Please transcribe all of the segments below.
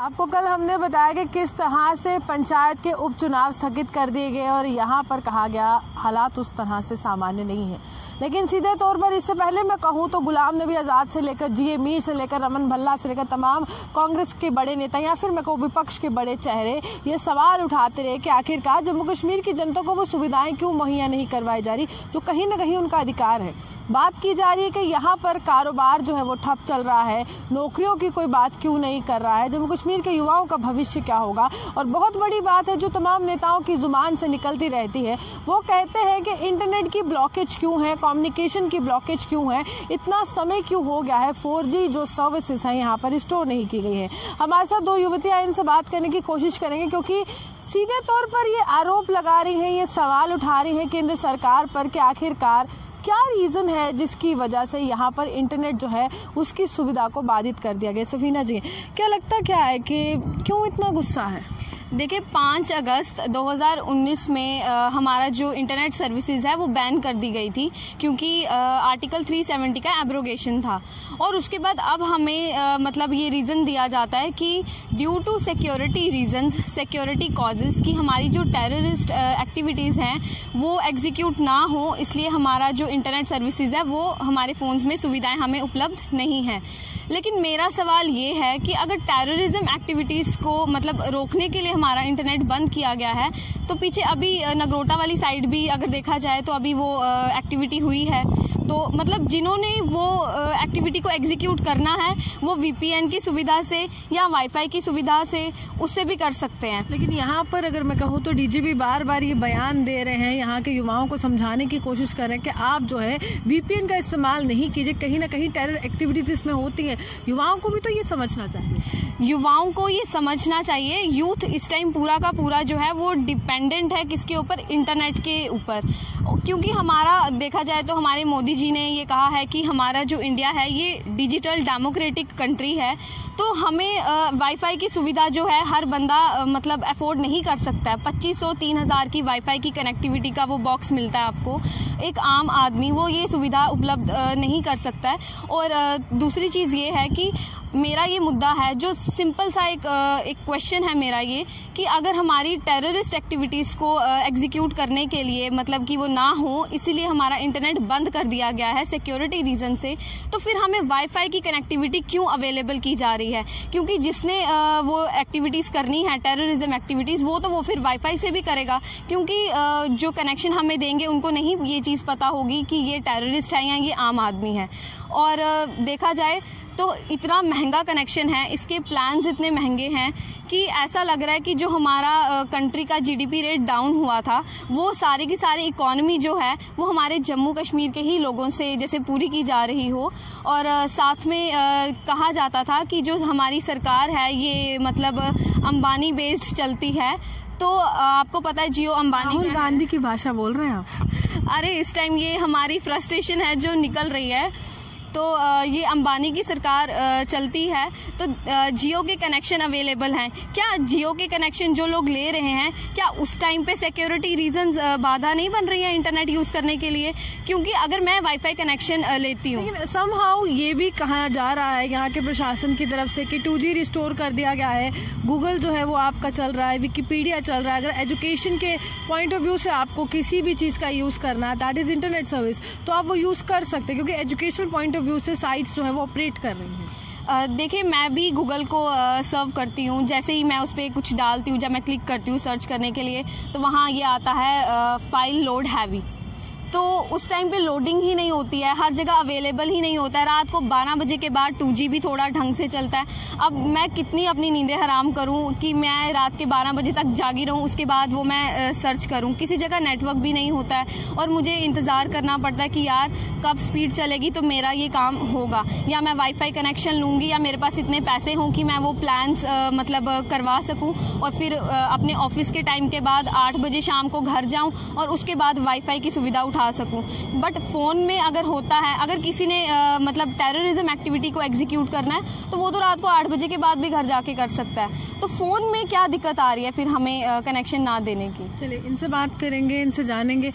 आपको कल हमने बताया कि किस तरह से पंचायत के उपचुनाव स्थगित कर दिए गए और यहाँ पर कहा गया हालात उस तरह से सामान्य नहीं है। लेकिन सीधे तौर पर इससे पहले मैं कहूँ तो गुलाम नबी आज़ाद से लेकर जीए मीर से लेकर रमन भल्ला से लेकर तमाम कांग्रेस के बड़े नेता या फिर मैं कहूँ विपक्ष के बड़े चेहरे ये सवाल उठाते रहे कि आखिरकार जम्मू कश्मीर की जनता को वो सुविधाएं क्यों मुहैया नहीं करवाई जा रही जो कहीं ना कहीं उनका अधिकार है। बात की जा रही है कि यहाँ पर कारोबार जो है वो ठप चल रहा है, नौकरियों की कोई बात क्यों नहीं कर रहा है, जम्मू कश्मीर के युवाओं का भविष्य क्या होगा। और बहुत बड़ी बात है जो तमाम नेताओं की जुबान से निकलती रहती है, वो कहते हैं कि इंटरनेट की ब्लॉकेज क्यों है, कम्युनिकेशन की ब्लॉकेज क्यों है, इतना समय क्यों हो गया है, 4G जो सर्विसेज हैं यहाँ पर स्टोर नहीं की गई है। हमारे साथ दो युवतियाँ इनसे बात करने की कोशिश करेंगे क्योंकि सीधे तौर पर ये आरोप लगा रही हैं, ये सवाल उठा रही हैं केंद्र सरकार पर कि आखिरकार क्या रीजन है जिसकी वजह से यहाँ पर इंटरनेट जो है उसकी सुविधा को बाधित कर दिया गया। सफीना जी, क्या लगता क्या है कि क्यों इतना गुस्सा है? देखिए 5 अगस्त 2019 में हमारा जो इंटरनेट सर्विसेज है वो बैन कर दी गई थी क्योंकि आर्टिकल 370 का एब्रोगेशन था। और उसके बाद अब हमें मतलब ये रीज़न दिया जाता है कि due to security reasons, security causes की हमारी जो टेररिस्ट एक्टिविटीज़ हैं वो एग्जीक्यूट ना हो, इसलिए हमारा जो इंटरनेट सर्विसेज है वो हमारे फ़ोन्स में सुविधाएं हमें उपलब्ध नहीं हैं। लेकिन मेरा सवाल ये है कि अगर टेररिज्म एक्टिविटीज़ को मतलब रोकने के लिए हमारा इंटरनेट बंद किया गया है तो पीछे अभी नगरोटा वाली साइड भी अगर देखा जाए तो अभी वो एक्टिविटी हुई है, तो मतलब जिन्होंने वो एक्टिविटी को एग्जीक्यूट करना है वो VPN की सुविधा से या वाईफाई की सुविधा से उससे भी कर सकते हैं। लेकिन यहाँ पर अगर मैं कहूँ तो DGP बार बार ये बयान दे रहे हैं, यहाँ के युवाओं को समझाने की कोशिश कर रहे हैं कि आप जो है VPN का इस्तेमाल नहीं कीजिए, कहीं ना कहीं टेरर एक्टिविटीज इसमें होती हैं। युवाओं को भी तो ये समझना चाहिए। युवाओं को ये समझना चाहिए। यूथ इस टाइम पूरा का पूरा जो है वो डिपेंडेंट है किसके ऊपर, इंटरनेट के ऊपर। क्योंकि हमारा देखा जाए तो हमारे मोदी जी ने ये कहा है कि हमारा जो इंडिया है ये डिजिटल डेमोक्रेटिक कंट्री है, तो हमें वाईफाई की सुविधा जो है हर बंदा मतलब अफोर्ड नहीं कर सकता है। 2500-3000 की वाईफाई की कनेक्टिविटी का वो बॉक्स मिलता है आपको, एक आम आदमी वो ये सुविधा उपलब्ध नहीं कर सकता है। और दूसरी चीज़ ये है कि मेरा ये मुद्दा है जो सिंपल सा एक क्वेश्चन है मेरा ये कि अगर हमारी टेररिस्ट एक्टिविटीज़ को एग्जीक्यूट करने के लिए मतलब कि वो ना हो इसीलिए हमारा इंटरनेट बंद कर दिया गया है सिक्योरिटी रीज़न से, तो फिर हमें वाईफाई की कनेक्टिविटी क्यों अवेलेबल की जा रही है? क्योंकि जिसने वो एक्टिविटीज़ करनी है टेररिज्म एक्टिविटीज़ वो फिर वाईफाई से भी करेगा, क्योंकि जो कनेक्शन हमें देंगे उनको नहीं ये चीज़ पता होगी कि ये टेररिस्ट है या ये आम आदमी है। और देखा जाए तो इतना महंगा कनेक्शन है, इसके प्लान्स इतने महंगे हैं कि ऐसा लग रहा है कि जो हमारा कंट्री का GDP रेट डाउन हुआ था वो सारी की सारी इकॉनमी जो है वो हमारे जम्मू कश्मीर के ही लोगों से जैसे पूरी की जा रही हो। और साथ में कहा जाता था कि जो हमारी सरकार है ये मतलब अंबानी बेस्ड चलती है, तो आपको पता है जियो अंबानी। राहुल गांधी की भाषा बोल रहे हैं आप? अरे इस टाइम ये हमारी फ्रस्ट्रेशन है जो निकल रही है, तो ये अंबानी की सरकार चलती है, तो जियो के कनेक्शन अवेलेबल हैं। क्या जियो के कनेक्शन जो लोग ले रहे हैं क्या उस टाइम पे सिक्योरिटी रीजंस बाधा नहीं बन रही है इंटरनेट यूज़ करने के लिए? क्योंकि अगर मैं वाईफाई कनेक्शन लेती हूँ, लेकिन समहाउ ये भी कहा जा रहा है यहाँ के प्रशासन की तरफ से कि 2G रिस्टोर कर दिया गया है, गूगल जो है वो आपका चल रहा है, विकिपीडिया चल रहा है। अगर एजुकेशन के पॉइंट ऑफ व्यू से आपको किसी भी चीज़ का यूज़ करना है दैट इज़ इंटरनेट सर्विस, तो आप वो यूज़ कर सकते हैं क्योंकि एजुकेशनल पॉइंट व्यू से साइट्स जो है वो ऑपरेट कर रही हैं। देखिए मैं भी गूगल को सर्व करती हूँ, जैसे ही मैं उस पर कुछ डालती हूँ, जब मैं क्लिक करती हूँ सर्च करने के लिए तो वहाँ ये आता है फाइल लोड हैवी, तो उस टाइम पे लोडिंग ही नहीं होती है, हर जगह अवेलेबल ही नहीं होता है। रात को 12 बजे के बाद 2G भी थोड़ा ढंग से चलता है। अब मैं कितनी अपनी नींदें हराम करूं कि मैं रात के 12 बजे तक जागी रहूं, उसके बाद वो मैं सर्च करूं, किसी जगह नेटवर्क भी नहीं होता है और मुझे इंतज़ार करना पड़ता है कि यार कब स्पीड चलेगी तो मेरा ये काम होगा, या मैं वाईफाई कनेक्शन लूँगी या मेरे पास इतने पैसे हों कि मैं वो प्लान्स मतलब करवा सकूँ और फिर अपने ऑफिस के टाइम के बाद 8 बजे शाम को घर जाऊँ और उसके बाद वाईफाई की सुविधा उठा सकूं। बट फोन में अगर होता है, अगर किसी ने मतलब टेररिज्म एक्टिविटी को एग्जीक्यूट करना है तो वो तो रात को 8 बजे के बाद भी घर जाके कर सकता है, तो फोन में क्या दिक्कत आ रही है फिर हमें कनेक्शन ना देने की? चलिए इनसे बात करेंगे, इनसे जानेंगे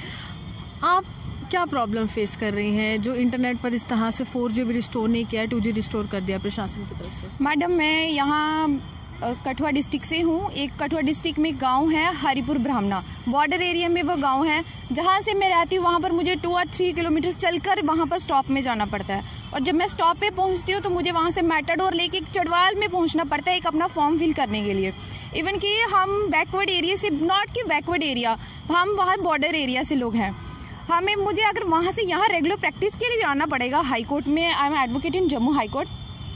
आप क्या प्रॉब्लम फेस कर रही हैं जो इंटरनेट पर इस तरह से 4G भी रिस्टोर नहीं किया, 2G रिस्टोर कर दिया प्रशासन की तरफ से। मैडम मैं यहाँ कठुआ डिस्ट्रिक्ट से हूँ। एक कठुआ डिस्ट्रिक्ट में गांव है हरिपुर ब्राह्मणा, बॉर्डर एरिया में वो गांव है। जहाँ से मैं रहती हूँ वहाँ पर मुझे 2 और 3 किलोमीटर चलकर वहाँ पर स्टॉप में जाना पड़ता है, और जब मैं स्टॉप पे पहुँचती हूँ तो मुझे वहाँ से मेटाडोर लेके चढ़वाल में पहुँचना पड़ता है एक अपना फॉर्म फिल करने के लिए। इवन कि हम बैकवर्ड एरिया से, नॉट कि बैकवर्ड एरिया, हम वहाँ बॉर्डर एरिया से लोग हैं। मुझे अगर वहाँ से यहाँ रेगुलर प्रैक्टिस के लिए भी आना पड़ेगा, हाई कोर्ट में I am advocate in Jammu high court,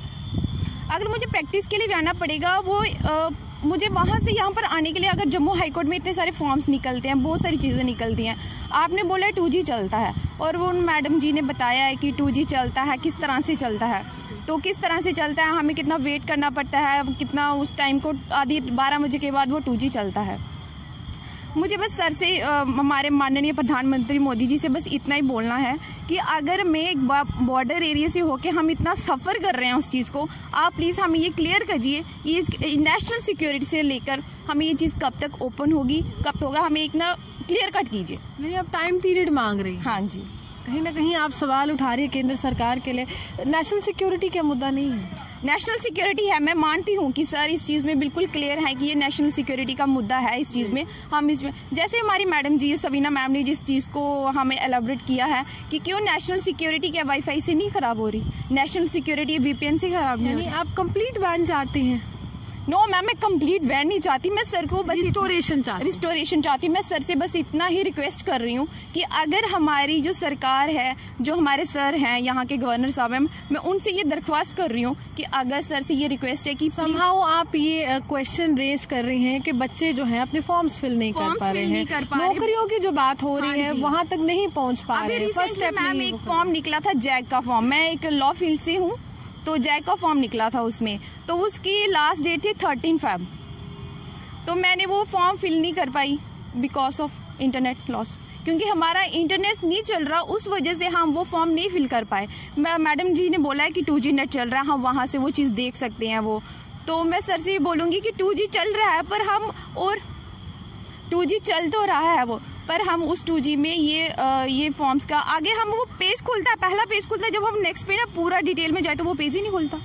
अगर मुझे प्रैक्टिस के लिए भी आना पड़ेगा, वो मुझे वहाँ से यहाँ पर आने के लिए अगर जम्मू हाई कोर्ट में इतने सारे फॉर्म्स निकलते हैं, बहुत सारी चीज़ें निकलती हैं। आपने बोला 2G चलता है, और वो उन मैडम जी ने बताया है कि 2G चलता है, किस तरह से चलता है, तो किस तरह से चलता है, हमें कितना वेट करना पड़ता है, कितना उस टाइम को आधी 12 बजे के बाद वो 2G चलता है। मुझे बस सर से, हमारे माननीय प्रधानमंत्री मोदी जी से बस इतना ही बोलना है कि अगर मैं एक बॉर्डर एरिया से होके हम इतना सफ़र कर रहे हैं उस चीज़ को, आप प्लीज़ हमें ये क्लियर करिए, ये नेशनल सिक्योरिटी से लेकर हमें ये चीज़ कब तक ओपन होगी, कब होगा, हमें एक ना क्लियर कट कीजिए। नहीं, आप टाइम पीरियड मांग रही हैं। हाँ जी, कहीं ना कहीं आप सवाल उठा रही है केंद्र सरकार के लिए। नेशनल सिक्योरिटी का मुद्दा नहीं है, नेशनल सिक्योरिटी है। मैं मानती हूँ कि सर इस चीज़ में बिल्कुल क्लियर है कि ये नेशनल सिक्योरिटी का मुद्दा है। इस चीज़ में हम इसमें, जैसे हमारी मैडम जी सबीना मैम ने जिस चीज़ को हमें एलाबोरेट किया है कि क्यों नेशनल सिक्योरिटी क्या वाईफाई से नहीं खराब हो रही, नेशनल सिक्योरिटी VPN से खराब नहीं हो रही। आप कंप्लीट बैन चाहती हैं? नो मैम, मैं कंप्लीट बैन नहीं चाहती, मैं सर को बस रिस्टोरेशन चाहती हूँ। मैं सर से बस इतना ही रिक्वेस्ट कर रही हूँ कि अगर हमारी जो सरकार है, जो हमारे सर हैं, यहाँ के गवर्नर साहब हैं, मैं उनसे ये दरख्वास्त कर रही हूँ कि अगर सर से ये रिक्वेस्ट है कि समहाउ आप ये क्वेश्चन रेज कर रही हैं कि बच्चे जो हैं अपने फॉर्म्स फिल नहीं कर पा रहे हैं, नौकरियों की जो बात हो रही है वहाँ तक नहीं पहुँच पा रहे हैं। फर्स्ट स्टेप मैम एक फॉर्म निकला था जैक का फॉर्म, मैं एक लॉ फील्ड से हूँ, तो जैक का फॉर्म निकला था उसमें, तो उसकी लास्ट डेट थी 13 Feb, तो मैंने वो फॉर्म फिल नहीं कर पाई बिकॉज ऑफ इंटरनेट लॉस, क्योंकि हमारा इंटरनेट नहीं चल रहा, उस वजह से हम वो फॉर्म नहीं फिल कर पाए। मैडम जी ने बोला है कि 2G नेट चल रहा है, हम वहाँ से वो चीज़ देख सकते हैं वो, तो मैं सर से ये बोलूँगी कि 2G चल रहा है, पर हम, और 2G चल तो रहा है वो, पर हम उस 2G में ये फॉर्म्स का आगे हम वो पेज खुलता है, पहला पेज खुलता है, जब हम नेक्स्ट पे ना पूरा डिटेल में जाए तो वो पेज ही नहीं खुलता।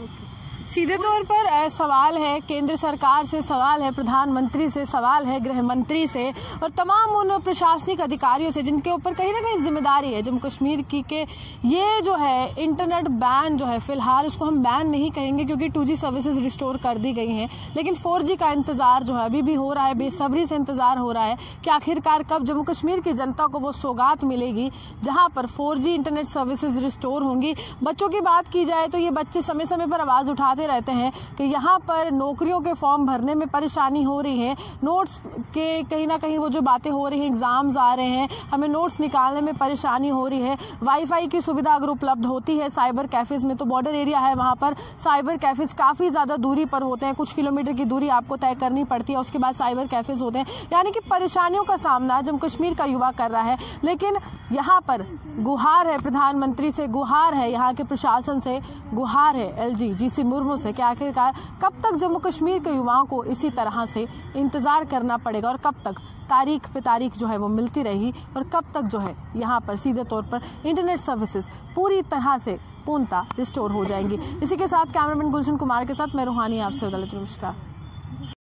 सीधे तौर पर सवाल है केंद्र सरकार से, सवाल है प्रधानमंत्री से, सवाल है गृह मंत्री से और तमाम उन प्रशासनिक अधिकारियों से जिनके ऊपर कहीं ना कहीं जिम्मेदारी है जम्मू कश्मीर की, के ये जो है इंटरनेट बैन जो है, फिलहाल उसको हम बैन नहीं कहेंगे क्योंकि 2G सर्विसेज रिस्टोर कर दी गई हैं, लेकिन 4G का इंतजार जो है अभी भी हो रहा है, बेसब्री से इंतजार हो रहा है कि आखिरकार कब जम्मू कश्मीर की जनता को वो सौगात मिलेगी जहाँ पर 4G इंटरनेट सर्विसेज रिस्टोर होंगी। बच्चों की बात की जाए तो ये बच्चे समय समय पर आवाज़ उठाते रहते हैं कि यहाँ पर नौकरियों के फॉर्म भरने में परेशानी हो रही है, नोट्स के कहीं ना कहीं वो जो बातें हो रही हैं, एग्जाम्स आ रहे हैं, हमें नोट्स निकालने में परेशानी हो रही है। वाईफाई की सुविधा अगर उपलब्ध होती है साइबर कैफेज में, तो बॉर्डर एरिया है वहाँ पर साइबर कैफेज काफ़ी ज़्यादा दूरी पर होते हैं, कुछ किलोमीटर की दूरी आपको तय करनी पड़ती है, उसके बाद साइबर कैफेज होते हैं, यानी कि परेशानियों का सामना जम्मू कश्मीर का युवा कर रहा है। लेकिन यहाँ पर गुहार है प्रधानमंत्री से, गुहार है यहाँ के प्रशासन से, गुहार है LG GC मुर्मू से कि आखिरकार कब तक जम्मू कश्मीर के युवाओं को इसी तरह से इंतजार करना पड़ेगा और कब तक तारीख पे तारीख जो है वो मिलती रही और कब तक जो है यहाँ पर सीधे तौर पर इंटरनेट सर्विसेज पूरी तरह से पूर्णतः रिस्टोर हो जाएंगी। इसी के साथ कैमरामैन गुलशन कुमार के साथ मैं रूहानी आपसे नमस्कार।